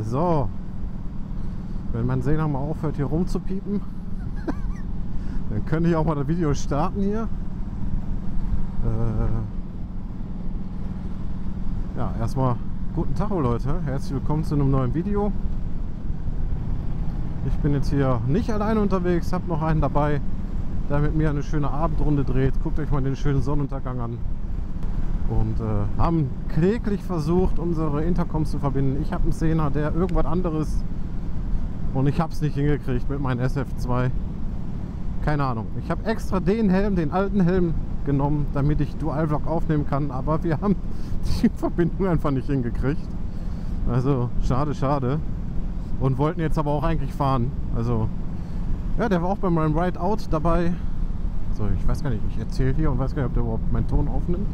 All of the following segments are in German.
So, wenn mein Sehner mal aufhört hier rumzupiepen, dann könnte ich auch mal das Video starten hier. Ja, erstmal guten Tag Leute, herzlich willkommen zu einem neuen Video. Ich bin jetzt hier nicht alleine unterwegs, habe noch einen dabei, der mit mir eine schöne Abendrunde dreht. Guckt euch mal den schönen Sonnenuntergang an. Und haben kläglich versucht, unsere Intercoms zu verbinden. Ich habe einen Sehner, der irgendwas anderes, und ich habe es nicht hingekriegt mit meinem SF2. Keine Ahnung. Ich habe extra den Helm, den alten Helm genommen, damit ich Dual-Vlog aufnehmen kann, aber wir haben die Verbindung einfach nicht hingekriegt. Also schade, schade. Und wollten jetzt aber auch eigentlich fahren. Also ja, der war auch bei meinem Ride-Out dabei. So, ich weiß gar nicht, ich erzähle hier und weiß gar nicht, ob der überhaupt meinen Ton aufnimmt.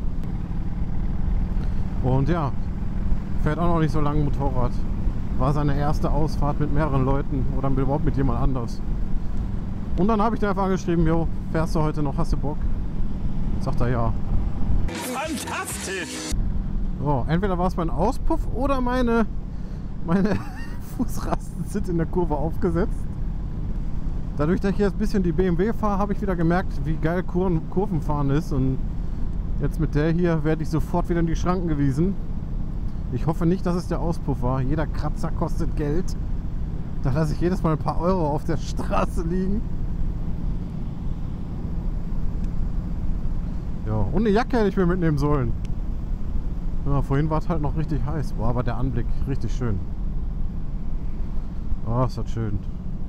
Und ja, fährt auch noch nicht so lange Motorrad. War seine erste Ausfahrt mit mehreren Leuten oder überhaupt mit jemand anders. Und dann habe ich den einfach angeschrieben, jo, fährst du heute noch, hast du Bock? Sagt er ja. Fantastisch! So, entweder war es mein Auspuff oder meine Fußrasten sind in der Kurve aufgesetzt. Dadurch, dass ich jetzt ein bisschen die BMW fahre, habe ich wieder gemerkt, wie geil Kurvenfahren ist. Und jetzt mit der hier werde ich sofort wieder in die Schranken gewiesen. Ich hoffe nicht, dass es der Auspuff war. Jeder Kratzer kostet Geld. Da lasse ich jedes Mal ein paar Euro auf der Straße liegen. Ja, und eine Jacke hätte ich mir mitnehmen sollen. Ja, vorhin war es halt noch richtig heiß. Boah, aber der Anblick richtig schön. Oh, ist das schön.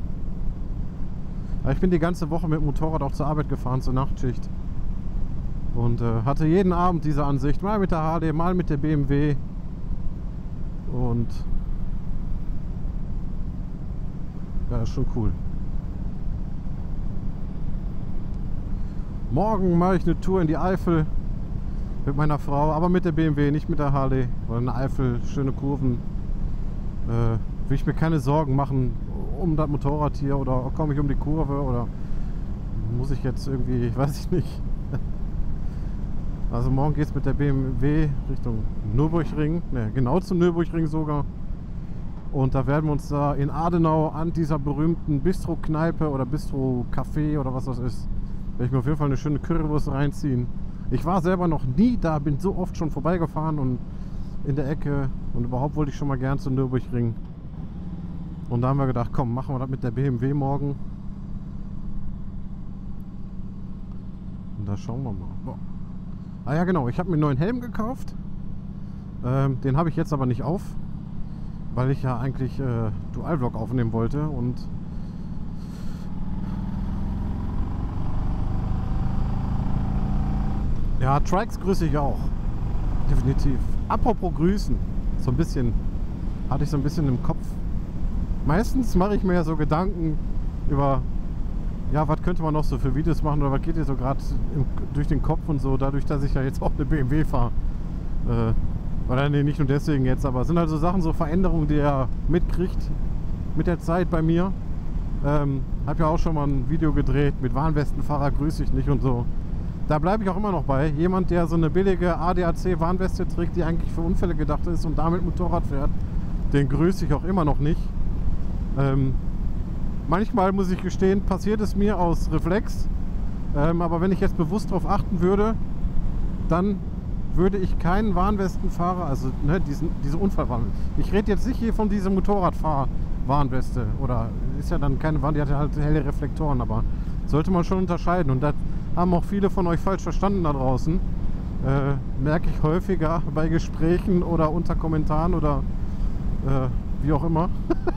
Aber ich bin die ganze Woche mit dem Motorrad auch zur Arbeit gefahren, zur Nachtschicht. Und hatte jeden Abend diese Ansicht. Mal mit der Harley, mal mit der BMW. Und ja, ist schon cool. Morgen mache ich eine Tour in die Eifel mit meiner Frau, aber mit der BMW, nicht mit der Harley. Weil in der Eifel, schöne Kurven. Will ich mir keine Sorgen machen um das Motorrad hier oder komme ich um die Kurve oder muss ich jetzt irgendwie, ich weiß ich nicht. Also morgen geht es mit der BMW Richtung Nürburgring, ne, genau zum Nürburgring sogar. Und da werden wir uns da in Adenau an dieser berühmten Bistro-Kneipe oder Bistro-Café oder was das ist, werde ich mir auf jeden Fall eine schöne Currywurst reinziehen. Ich war selber noch nie da, bin so oft schon vorbeigefahren und in der Ecke und überhaupt wollte ich schon mal gern zum Nürburgring. Und da haben wir gedacht, komm, machen wir das mit der BMW morgen. Und da schauen wir mal. Boah. Ah ja genau, ich habe mir einen neuen Helm gekauft. Den habe ich jetzt aber nicht auf, weil ich ja eigentlich Dual-Vlog aufnehmen wollte. Und ja, Trikes grüße ich auch. Definitiv. Apropos grüßen. So ein bisschen, hatte ich so ein bisschen im Kopf. Meistens mache ich mir ja so Gedanken über, ja, was könnte man noch so für Videos machen oder was geht dir so gerade durch den Kopf und so, dadurch, dass ich ja jetzt auch eine BMW fahre. Oder nee, nicht nur deswegen jetzt, aber es sind halt so Sachen, so Veränderungen, die er mitkriegt mit der Zeit bei mir. Habe ja auch schon mal ein Video gedreht mit Warnwestenfahrer grüße ich nicht und so. Da bleibe ich auch immer noch bei. Jemand, der so eine billige ADAC Warnweste trägt, die eigentlich für Unfälle gedacht ist und damit Motorrad fährt, den grüße ich auch immer noch nicht. Manchmal muss ich gestehen, passiert es mir aus Reflex, aber wenn ich jetzt bewusst darauf achten würde, dann würde ich keinen Warnwestenfahrer, also ne, diese Unfallwarnweste. Ich rede jetzt nicht hier von dieser Motorradfahr-Warnweste, oder ist ja dann keine Warn, die hat ja halt helle Reflektoren, aber sollte man schon unterscheiden und das haben auch viele von euch falsch verstanden da draußen. Merke ich häufiger bei Gesprächen oder unter Kommentaren oder wie auch immer.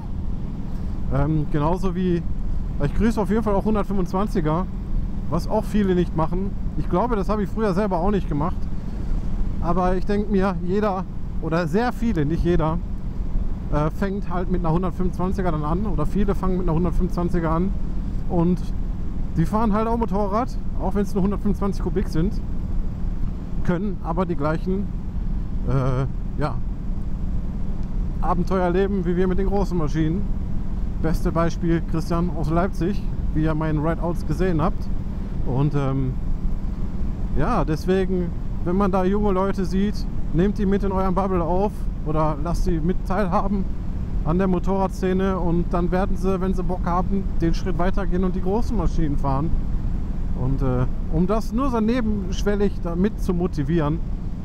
Genauso wie, ich grüße auf jeden Fall auch 125er, was auch viele nicht machen. Ich glaube, das habe ich früher selber auch nicht gemacht. Aber ich denke mir, jeder oder sehr viele, nicht jeder, fängt halt mit einer 125er dann an. Oder viele fangen mit einer 125er an. Und die fahren halt auch Motorrad, auch wenn es nur 125 Kubik sind. Können aber die gleichen ja, Abenteuer leben wie wir mit den großen Maschinen. Beste Beispiel Christian aus Leipzig, wie ihr meinen Rideouts gesehen habt. Und ja, deswegen, wenn man da junge Leute sieht, nehmt die mit in euren Bubble auf oder lasst sie mit teilhaben an der Motorradszene und dann werden sie, wenn sie Bock haben, den Schritt weitergehen und die großen Maschinen fahren. Und um das nur so nebenschwellig damit zu motivieren,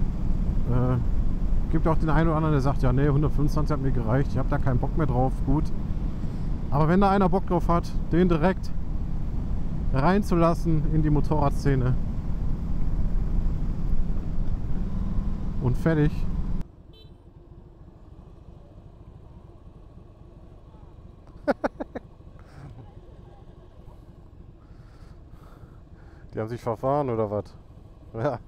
gibt auch den einen oder anderen, der sagt, ja nee, 125 hat mir gereicht, ich habe da keinen Bock mehr drauf, gut. Aber wenn da einer Bock drauf hat, den direkt reinzulassen in die Motorradszene und fertig. Die haben sich verfahren oder was? Ja.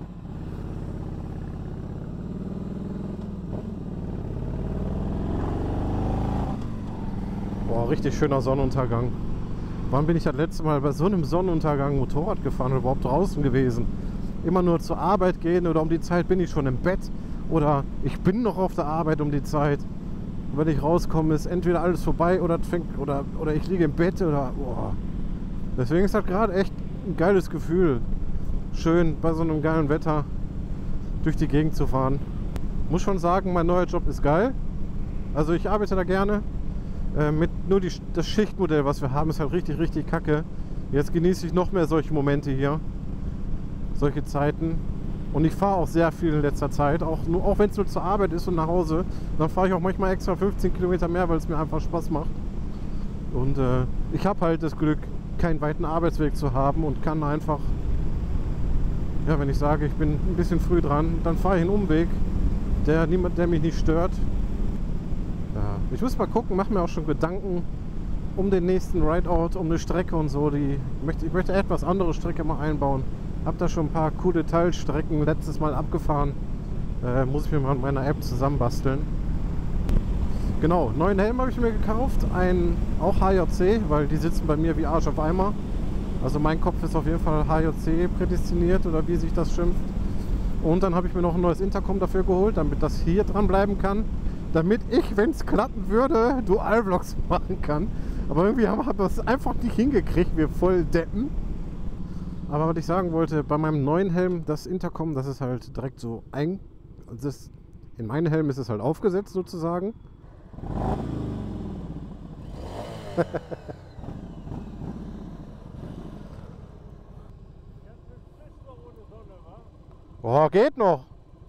Boah, richtig schöner Sonnenuntergang. Wann bin ich das letzte Mal bei so einem Sonnenuntergang Motorrad gefahren oder überhaupt draußen gewesen? Immer nur zur Arbeit gehen oder um die Zeit bin ich schon im Bett oder ich bin noch auf der Arbeit um die Zeit. Und wenn ich rauskomme, ist entweder alles vorbei oder ich liege im Bett oder boah. Deswegen ist das gerade echt ein geiles Gefühl, schön bei so einem geilen Wetter durch die Gegend zu fahren. Muss schon sagen, mein neuer Job ist geil. Also ich arbeite da gerne. Nur das Schichtmodell, was wir haben, ist halt richtig, richtig kacke. Jetzt genieße ich noch mehr solche Momente hier. Solche Zeiten. Und ich fahre auch sehr viel in letzter Zeit. Auch wenn es nur zur Arbeit ist und nach Hause. Dann fahre ich auch manchmal extra 15 Kilometer mehr, weil es mir einfach Spaß macht. Und ich habe halt das Glück, keinen weiten Arbeitsweg zu haben und kann einfach, ja, wenn ich sage, ich bin ein bisschen früh dran, dann fahre ich einen Umweg, der mich nicht stört. Ja, ich muss mal gucken, mache mir auch schon Gedanken um den nächsten Rideout, um eine Strecke und so. Ich möchte etwas andere Strecke mal einbauen. Habe da schon ein paar coole Teilstrecken letztes Mal abgefahren. Muss ich mir mal mit meiner App zusammenbasteln. Genau, neuen Helm habe ich mir gekauft, auch HJC, weil die sitzen bei mir wie Arsch auf Eimer. Also mein Kopf ist auf jeden Fall HJC prädestiniert oder wie sich das schimpft. Und dann habe ich mir noch ein neues Intercom dafür geholt, damit das hier dran bleiben kann. Damit ich, wenn es klappen würde, Dual-Vlogs machen kann. Aber irgendwie haben wir es einfach nicht hingekriegt, wir voll deppen. Aber was ich sagen wollte, bei meinem neuen Helm, das Intercom, das ist halt direkt so in meinen Helm ist es halt aufgesetzt sozusagen. Oh, geht noch.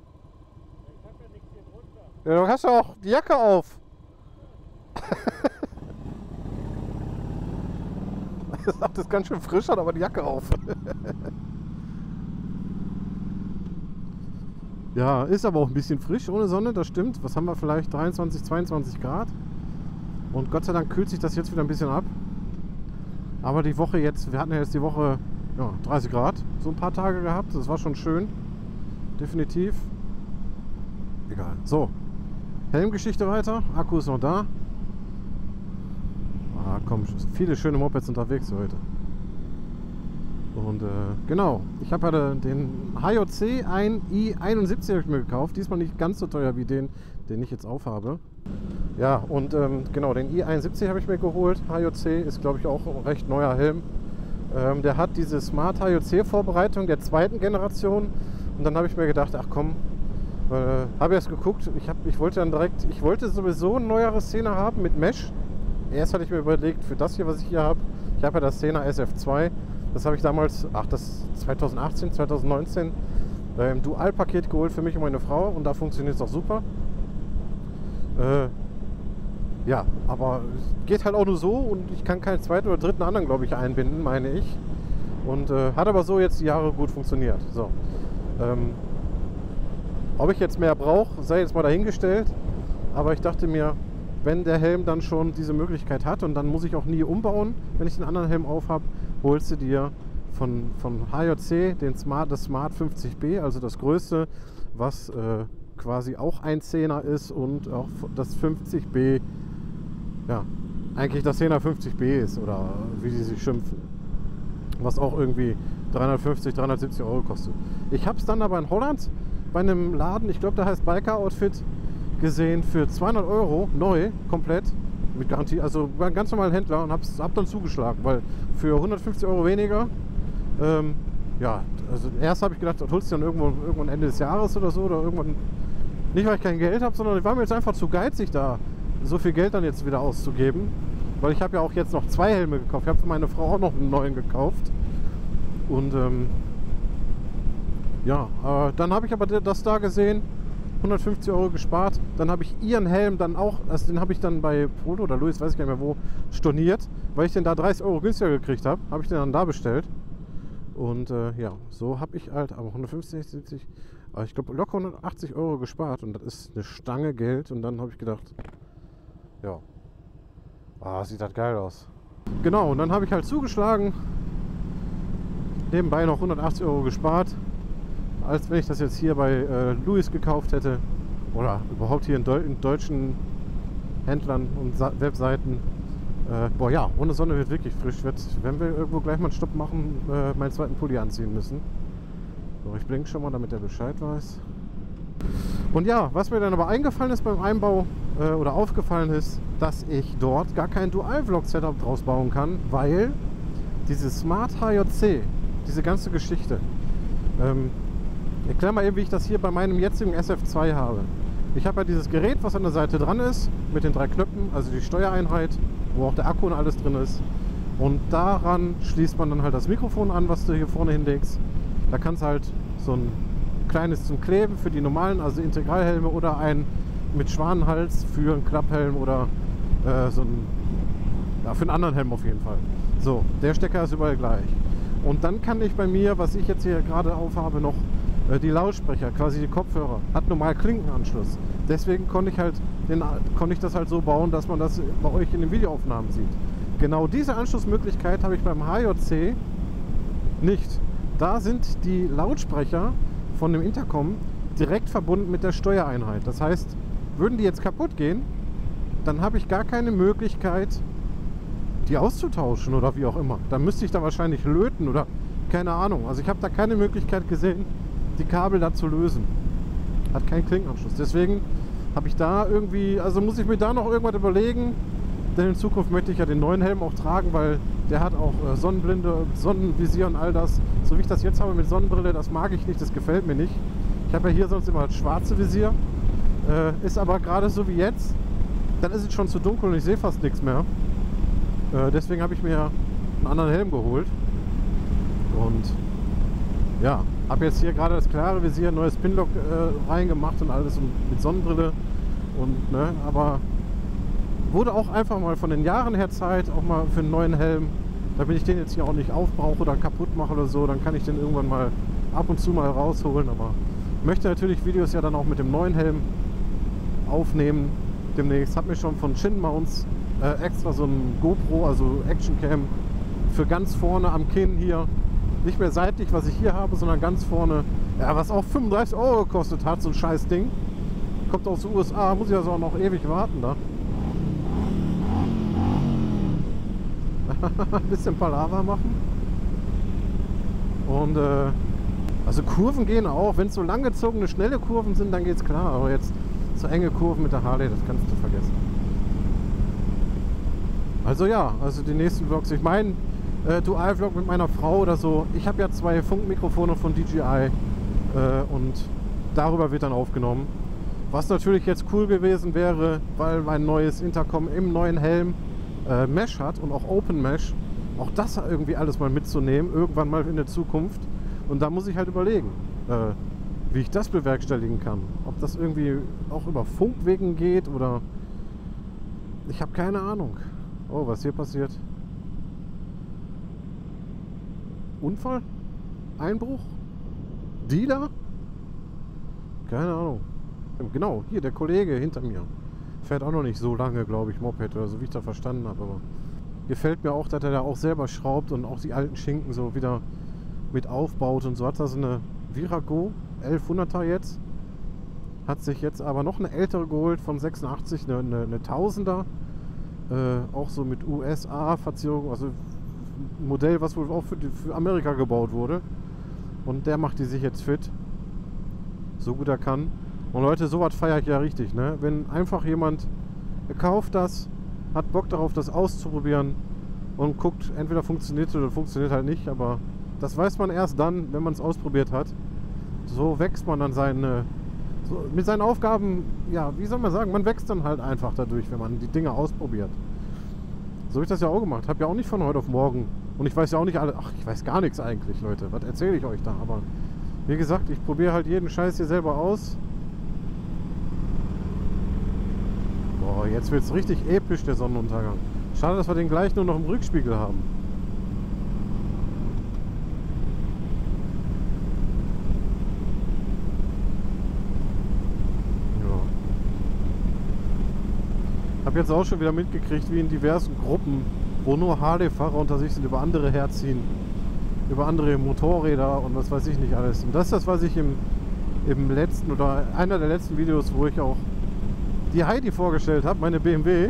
Ja, du hast ja auch die Jacke auf. Das ist ganz schön frisch, hat aber die Jacke auf. Ja, ist aber auch ein bisschen frisch ohne Sonne, das stimmt. Was haben wir vielleicht? 23, 22 Grad. Und Gott sei Dank kühlt sich das jetzt wieder ein bisschen ab. Aber die Woche jetzt, wir hatten ja jetzt die Woche 30 Grad, so ein paar Tage gehabt. Das war schon schön. Definitiv. Egal. So, Helmgeschichte weiter. Akku ist noch da. Ah, komm, viele schöne Mopeds unterwegs heute. Und genau, ich habe ja den HJC, ein i71 habe ich mir gekauft. Diesmal nicht ganz so teuer wie den ich jetzt aufhabe. Ja, und genau, den i71 habe ich mir geholt. HJC ist, glaube ich, auch ein recht neuer Helm. Der hat diese Smart HJC-Vorbereitung der zweiten Generation. Und dann habe ich mir gedacht, ach komm, habe erst geguckt. Ich wollte sowieso ein neueres Szene haben mit Mesh. Erst hatte ich mir überlegt, für das hier, was ich hier habe, ich habe ja das Szene SF2. Das habe ich damals, 2018, 2019 im Dual-Paket geholt für mich und meine Frau und da funktioniert es auch super. Ja, aber es geht halt auch nur so und ich kann keinen zweiten oder dritten anderen, glaube ich, einbinden, meine ich. Und hat aber so jetzt die Jahre gut funktioniert. So. Ob ich jetzt mehr brauche, sei jetzt mal dahingestellt. Aber ich dachte mir, wenn der Helm dann schon diese Möglichkeit hat und dann muss ich auch nie umbauen, wenn ich den anderen Helm aufhab, holst du dir von HJC das Smart 50B, also das größte, was quasi auch ein 10er ist und auch das 50B, ja, eigentlich das 10er 50B ist oder wie die sich schimpfen, was auch irgendwie 350, 370 Euro kostet. Ich habe es dann aber in Holland bei einem Laden, ich glaube der heißt Biker Outfit, gesehen für 200 Euro neu, komplett, mit Garantie, also bei einem ganz normalen Händler und hab dann zugeschlagen, weil für 150 Euro weniger, ja, also erst habe ich gedacht, das holst du dann irgendwann Ende des Jahres oder so, oder irgendwann, nicht weil ich kein Geld habe, sondern ich war mir jetzt einfach zu geizig da, so viel Geld dann jetzt wieder auszugeben, weil ich habe ja auch jetzt noch 2 Helme gekauft. Ich habe für meine Frau auch noch einen neuen gekauft. Und ja, dann habe ich aber das da gesehen, 150 € gespart. Dann habe ich ihren Helm dann auch, also den habe ich dann bei Polo oder Louis, weiß ich gar nicht mehr wo, storniert, weil ich den da 30 € günstiger gekriegt habe. Habe ich den dann da bestellt. Und ja, so habe ich halt aber 150, 70, ich glaube locker 180 € gespart. Und das ist eine Stange Geld. Und dann habe ich gedacht, ja, sieht das geil aus. Genau, und dann habe ich halt zugeschlagen. Nebenbei noch 180 € gespart. Als wenn ich das jetzt hier bei Louis gekauft hätte. Oder überhaupt hier in deutschen Händlern und Webseiten. Boah ja, ohne Sonne wird wirklich frisch. Wenn wir irgendwo gleich mal einen Stopp machen, meinen zweiten Pulli anziehen müssen. So, ich blinke schon mal, damit er Bescheid weiß. Und ja, was mir dann aber eingefallen ist beim Einbau oder aufgefallen ist, dass ich dort gar kein Dual-Vlog-Setup draus bauen kann, weil dieses Smart HJC, diese ganze Geschichte, erklär mal eben, wie ich das hier bei meinem jetzigen SF2 habe. Ich habe ja dieses Gerät, was an der Seite dran ist, mit den 3 Knöpfen, also die Steuereinheit, wo auch der Akku und alles drin ist. Und daran schließt man dann halt das Mikrofon an, was du hier vorne hinlegst. Da kannst du halt so ein kleines zum Kleben für die normalen, also Integralhelme, oder ein mit Schwanenhals für einen Klapphelm oder so ein, ja, für einen anderen Helm auf jeden Fall. So, der Stecker ist überall gleich. Und dann kann ich bei mir, was ich jetzt hier gerade aufhabe, noch die Lautsprecher, quasi die Kopfhörer, hat normal Klinkenanschluss. Deswegen konnte ich das halt so bauen, dass man das bei euch in den Videoaufnahmen sieht. Genau diese Anschlussmöglichkeit habe ich beim HJC nicht. Da sind die Lautsprecher von dem Intercom direkt verbunden mit der Steuereinheit. Das heißt, würden die jetzt kaputt gehen, dann habe ich gar keine Möglichkeit, die auszutauschen oder wie auch immer. Dann müsste ich da wahrscheinlich löten oder keine Ahnung. Also ich habe da keine Möglichkeit gesehen, die Kabel da zu lösen. Hat keinen Klinkenanschluss. Deswegen habe ich da irgendwie, also muss ich mir da noch irgendwas überlegen, denn in Zukunft möchte ich ja den neuen Helm auch tragen, weil der hat auch Sonnenblende, Sonnenvisier und all das. So wie ich das jetzt habe mit Sonnenbrille, das mag ich nicht, das gefällt mir nicht. Ich habe ja hier sonst immer das schwarze Visier, ist aber gerade so wie jetzt, dann ist es schon zu dunkel und ich sehe fast nichts mehr. Deswegen habe ich mir einen anderen Helm geholt und ja, habe jetzt hier gerade das klare Visier, neues Pinlock reingemacht und alles und mit Sonnenbrille und ne, aber wurde auch einfach mal von den Jahren her Zeit, auch mal für einen neuen Helm, damit ich den jetzt hier auch nicht aufbrauche oder kaputt mache oder so, dann kann ich den irgendwann mal ab und zu mal rausholen, aber ich möchte natürlich Videos ja dann auch mit dem neuen Helm aufnehmen demnächst. Habe mir schon von Chin-Mounts extra so ein GoPro, also Actioncam für ganz vorne am Kinn hier, nicht mehr seitlich, was ich hier habe, sondern ganz vorne, ja, was auch 35 € gekostet hat, so ein scheiß Ding. Kommt aus den USA, muss ich also auch noch ewig warten da. Ein bisschen Palaver machen. Und also Kurven gehen auch, wenn es so langgezogene, schnelle Kurven sind, dann geht's klar, aber jetzt so enge Kurven mit der Harley, das kannst du vergessen. Also ja, also die nächsten Vlogs, ich meine Dual-Vlog mit meiner Frau oder so. Ich habe ja 2 Funkmikrofone von DJI und darüber wird dann aufgenommen. Was natürlich jetzt cool gewesen wäre, weil mein neues Intercom im neuen Helm Mesh hat und auch Open Mesh, auch das irgendwie alles mal mitzunehmen, irgendwann mal in der Zukunft. Und da muss ich halt überlegen, wie ich das bewerkstelligen kann. Ob das irgendwie auch über Funkwegen geht oder... Ich habe keine Ahnung. Oh, was hier passiert? Unfall? Einbruch? Dealer? Keine Ahnung. Genau, hier der Kollege hinter mir. Fährt auch noch nicht so lange, glaube ich, Moped oder so, wie ich das verstanden habe. Aber gefällt mir auch, dass er da auch selber schraubt und auch die alten Schinken so wieder mit aufbaut und so. Hat er so eine Virago 1100er jetzt. Hat sich jetzt aber noch eine ältere geholt von 86, eine 1000er. Auch so mit USA-Verzierung, also ein Modell, was wohl auch für Amerika gebaut wurde. Und der macht die sich jetzt fit. So gut er kann. Und Leute, sowas feiere ich ja richtig, ne? Wenn einfach jemand kauft das, hat Bock darauf, das auszuprobieren und guckt, entweder funktioniert es oder funktioniert halt nicht, aber das weiß man erst dann, wenn man es ausprobiert hat. So wächst man dann So, mit seinen Aufgaben, ja, wie soll man sagen, man wächst dann halt einfach dadurch, wenn man die Dinge ausprobiert. So habe ich das ja auch gemacht. Habe ja auch nicht von heute auf morgen. Und ich weiß ja auch nicht alle. Ach, ich weiß gar nichts eigentlich, Leute. Was erzähle ich euch da? Aber wie gesagt, ich probiere halt jeden Scheiß hier selber aus. Boah, jetzt wird es richtig episch, der Sonnenuntergang. Schade, dass wir den gleich nur noch im Rückspiegel haben. Habe jetzt auch schon wieder mitgekriegt, wie in diversen Gruppen, wo nur Harley-Fahrer unter sich sind, über andere herziehen, über andere Motorräder und was weiß ich nicht alles. Und das ist das, was ich im letzten oder einer der letzten Videos, wo ich auch die Heidi vorgestellt habe, meine BMW,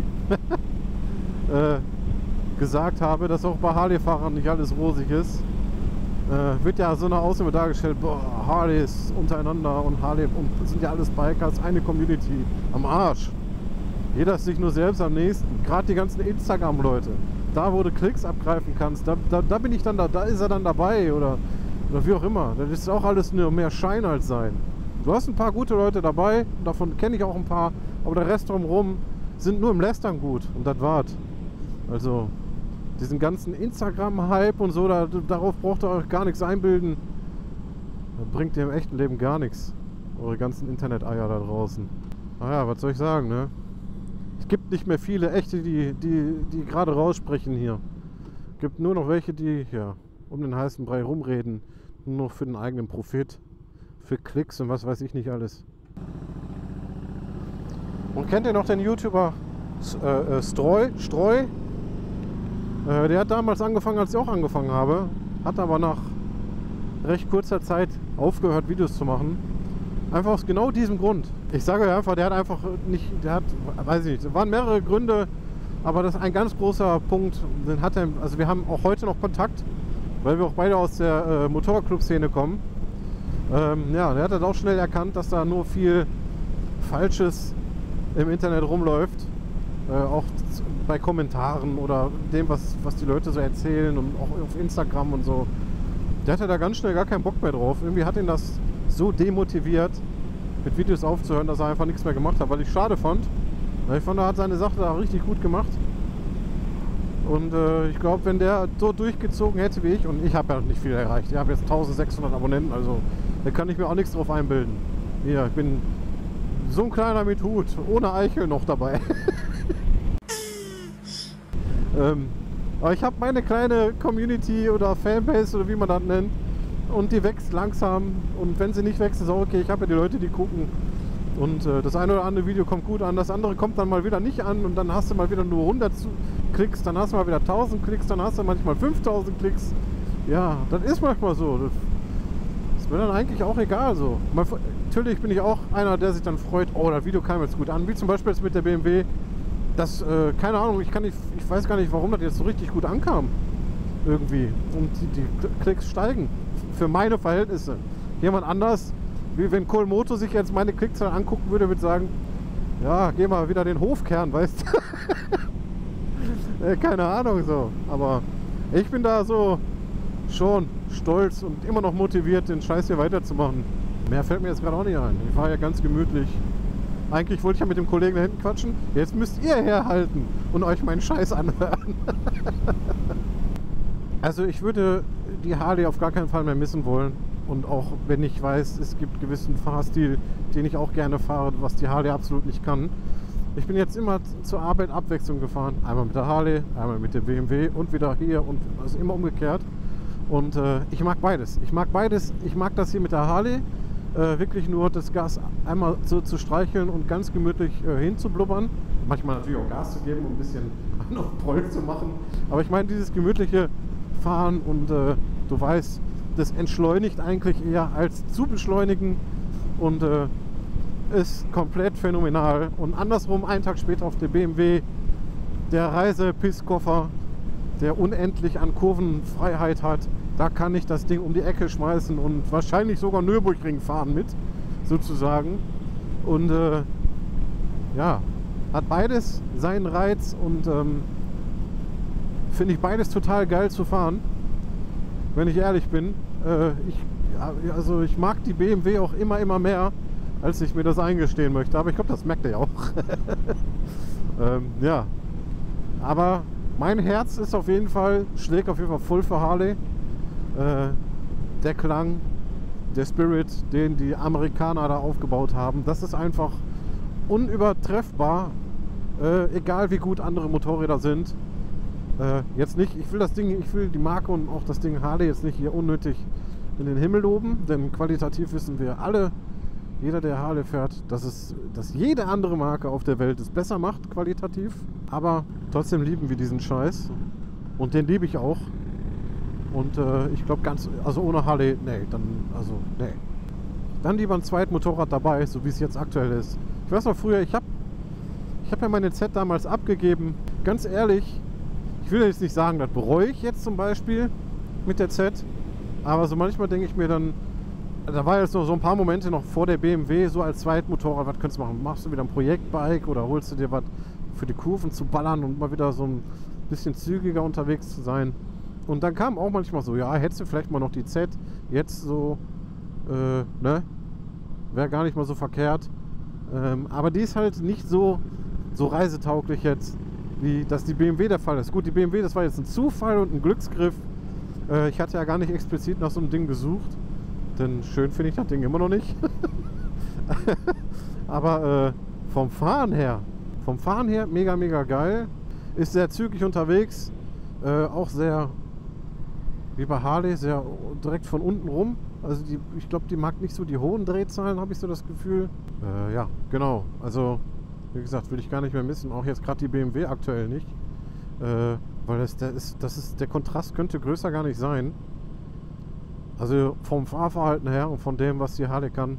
gesagt habe, dass auch bei Harley-Fahrern nicht alles rosig ist. Wird ja so eine Ausnahme dargestellt, boah, Harleys untereinander und Harley und sind ja alles Bikers, eine Community am Arsch. Jeder ist sich nur selbst am nächsten. Gerade die ganzen Instagram-Leute. Da, wo du Klicks abgreifen kannst, da bin ich dann da ist er dann dabei oder wie auch immer. Das ist auch alles nur mehr Schein als Sein. Du hast ein paar gute Leute dabei, davon kenne ich auch ein paar, aber der Rest drumherum sind nur im Lästern gut und das war's. Also diesen ganzen Instagram-Hype und so, darauf braucht ihr euch gar nichts einbilden. Das bringt dir im echten Leben gar nichts. Eure ganzen Internet-Eier da draußen. Naja, was soll ich sagen, ne? Es gibt nicht mehr viele echte, die gerade raussprechen hier. Es gibt nur noch welche, die ja, um den heißen Brei rumreden. Nur noch für den eigenen Profit. Für Klicks und was weiß ich nicht alles. Und kennt ihr noch den YouTuber Streu? Der hat damals angefangen, als ich auch angefangen habe. Hat aber nach recht kurzer Zeit aufgehört, Videos zu machen. Einfach aus genau diesem Grund. Ich sage euch einfach, der hat einfach nicht, weiß ich nicht, es waren mehrere Gründe, aber das ist ein ganz großer Punkt, den hat er, also wir haben auch heute noch Kontakt, weil wir auch beide aus der Motorclub-Szene kommen. Ja, der hat das auch schnell erkannt, dass da nur viel Falsches im Internet rumläuft, auch bei Kommentaren oder dem, was die Leute so erzählen und auch auf Instagram und so. Der hatte da ganz schnell gar keinen Bock mehr drauf. Irgendwie hat ihn das so demotiviert, mit Videos aufzuhören, dass er einfach nichts mehr gemacht hat, weil ich schade fand. Ich fand, er hat seine Sache da richtig gut gemacht. Und ich glaube, wenn der so durchgezogen hätte wie ich, und ich habe ja nicht viel erreicht, ich habe jetzt 1600 Abonnenten, also da kann ich mir auch nichts drauf einbilden. Hier, ich bin so ein kleiner mit Hut, ohne Eichel noch dabei. Aber ich habe meine kleine Community oder Fanbase oder wie man das nennt. Und die wächst langsam und wenn sie nicht wächst, ist auch okay, ich habe ja die Leute, die gucken und das eine oder andere Video kommt gut an, das andere kommt dann mal wieder nicht an und dann hast du mal wieder nur 100 Klicks, dann hast du mal wieder 1000 Klicks, dann hast du manchmal 5000 Klicks. Ja, das ist manchmal so. Das ist mir dann eigentlich auch egal so. Natürlich bin ich auch einer, der sich dann freut, oh, das Video kam jetzt gut an, wie zum Beispiel jetzt mit der BMW. Das, keine Ahnung, ich weiß gar nicht, warum das jetzt so richtig gut ankam. Irgendwie. Und die Klicks steigen. Für meine Verhältnisse. Jemand anders, wie wenn Kohlmoto sich jetzt meine Klickzahl angucken würde, würde sagen, ja, geh mal wieder den Hofkern, weißt du? Keine Ahnung so. Aber ich bin da so schon stolz und immer noch motiviert, den Scheiß hier weiterzumachen. Mehr fällt mir jetzt gerade auch nicht ein. Ich fahre ja ganz gemütlich. Eigentlich wollte ich ja mit dem Kollegen da hinten quatschen. Jetzt müsst ihr herhalten und euch meinen Scheiß anhören. Also ich würde die Harley auf gar keinen Fall mehr missen wollen. Und auch wenn ich weiß, es gibt gewissen Fahrstil, den ich auch gerne fahre, was die Harley absolut nicht kann. Ich bin jetzt immer zur Arbeit Abwechslung gefahren. Einmal mit der Harley, einmal mit der BMW und wieder hier und also immer umgekehrt. Und ich mag beides. Ich mag beides. Ich mag das hier mit der Harley. Wirklich nur das Gas einmal so zu streicheln und ganz gemütlich hinzublubbern. Manchmal natürlich auch Gas zu geben, um ein bisschen noch Poll zu machen. Aber ich meine dieses gemütliche Fahren und du weißt, das entschleunigt eigentlich eher als zu beschleunigen und ist komplett phänomenal. Und andersrum, einen Tag später auf der BMW, der Reise-Pisskoffer, der unendlich an Kurvenfreiheit hat, da kann ich das Ding um die Ecke schmeißen und wahrscheinlich sogar Nürburgring fahren mit, sozusagen. Und ja, hat beides seinen Reiz und finde ich beides total geil zu fahren, wenn ich ehrlich bin. Ich mag die BMW auch immer mehr, als ich mir das eingestehen möchte. Aber ich glaube, das merkt ihr ja auch. Ja. Aber mein Herz ist auf jeden Fall, schlägt auf jeden Fall voll für Harley. Der Klang, der Spirit, den die Amerikaner da aufgebaut haben, das ist einfach unübertreffbar. Egal wie gut andere Motorräder sind. Jetzt nicht, ich will die Marke und auch das Ding Harley jetzt nicht hier unnötig in den Himmel loben, denn qualitativ wissen wir alle, jeder der Harley fährt, dass jede andere Marke auf der Welt es besser macht, qualitativ. Aber trotzdem lieben wir diesen Scheiß. Und den liebe ich auch. Und ich glaube also ohne Harley, nee. Dann lieber ein zweites Motorrad dabei, so wie es jetzt aktuell ist. Ich weiß noch früher, ich hab ja meine Z damals abgegeben. Ganz ehrlich, ich will jetzt nicht sagen, das bereue ich jetzt zum Beispiel mit der Z. Aber so manchmal denke ich mir dann, da war jetzt noch so ein paar Momente noch vor der BMW, so als Zweitmotorrad, was könntest du machen? Machst du wieder ein Projektbike oder holst du dir was für die Kurven zu ballern und mal wieder so ein bisschen zügiger unterwegs zu sein? Und dann kam auch manchmal so, ja, hättest du vielleicht mal noch die Z, jetzt so, ne? Wäre gar nicht mal so verkehrt. Aber die ist halt nicht so reisetauglich jetzt, wie das die BMW der Fall ist. Gut, die BMW, das war jetzt ein Zufall und ein Glücksgriff. Ich hatte ja gar nicht explizit nach so einem Ding gesucht. Denn schön finde ich das Ding immer noch nicht. Aber vom Fahren her mega, mega geil. Ist sehr zügig unterwegs. Auch sehr, wie bei Harley, sehr direkt von unten rum. Also ich glaube, die mag nicht so die hohen Drehzahlen, habe ich so das Gefühl. Ja, genau. Also, wie gesagt, will ich gar nicht mehr missen. Auch jetzt gerade die BMW aktuell nicht. Weil der Kontrast könnte größer gar nicht sein. Also vom Fahrverhalten her und von dem, was die Harley kann.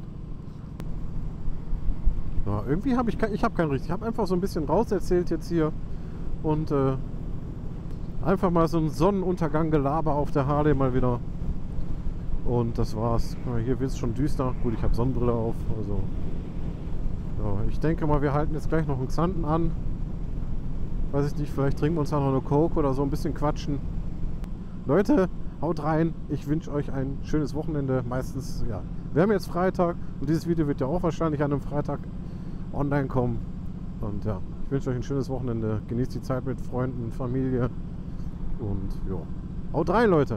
Ja, irgendwie habe ich habe einfach so ein bisschen rauserzählt jetzt hier und einfach mal so ein Sonnenuntergang-Gelaber auf der Harley mal wieder. Und das war's. Hier wird es schon düster. Gut, ich habe Sonnenbrille auf. Also ja, ich denke mal, wir halten jetzt gleich noch einen Xanten an. Weiß ich nicht, vielleicht trinken wir uns da noch eine Coke oder so ein bisschen quatschen. Leute, haut rein. Ich wünsche euch ein schönes Wochenende. Meistens, ja. Wir haben jetzt Freitag und dieses Video wird ja auch wahrscheinlich an einem Freitag online kommen. Und ja, ich wünsche euch ein schönes Wochenende. Genießt die Zeit mit Freunden, Familie. Und ja, haut rein, Leute.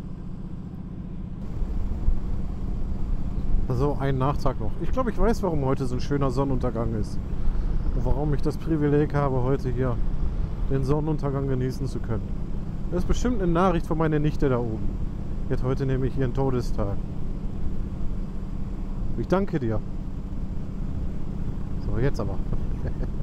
Also ein Nachtrag noch. Ich glaube, ich weiß, warum heute so ein schöner Sonnenuntergang ist. Und warum ich das Privileg habe, heute hier den Sonnenuntergang genießen zu können. Das ist bestimmt eine Nachricht von meiner Nichte da oben. Die hat heute nämlich ihren Todestag. Ich danke dir. So, jetzt aber.